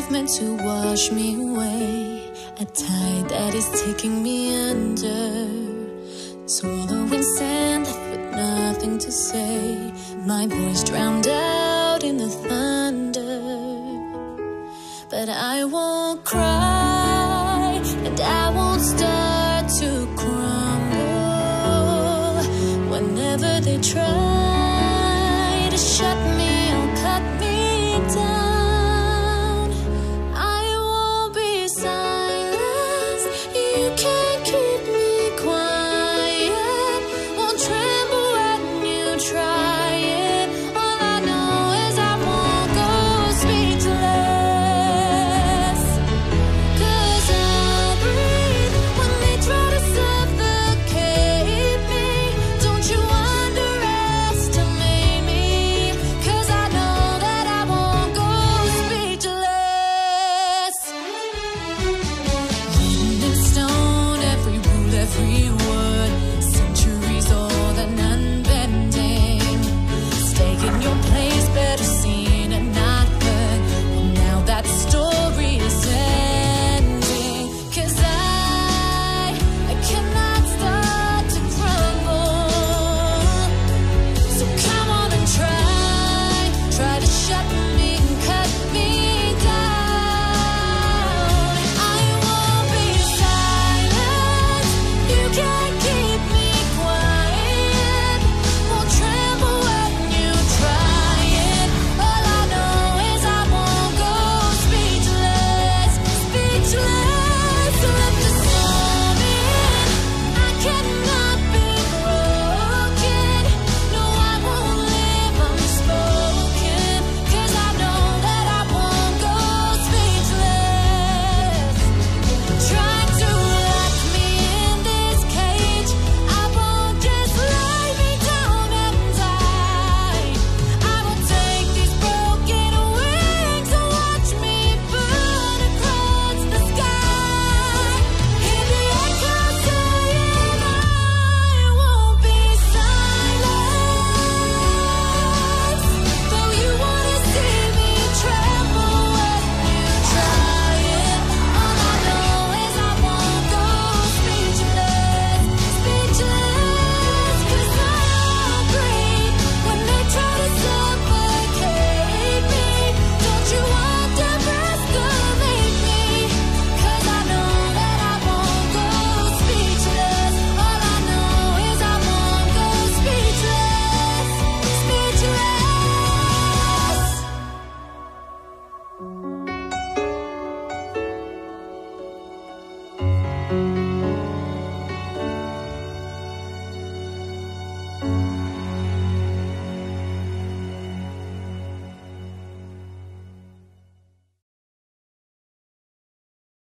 meant to wash me away, a tide that is taking me under, swallowing sand left with nothing to say, my voice drowned out in the thunder. But I won't cry, and I won't start to crumble. Whenever they try to shut me or cut me down, I won't be silenced. You can't keep me quiet. Won't tremble when you try it. All I know is I won't go speechless. 'Cause I'll breathe when they try to suffocate me. Don't you underestimate me, 'cause I know that I won't go speechless. Written in stone, every rule, every word,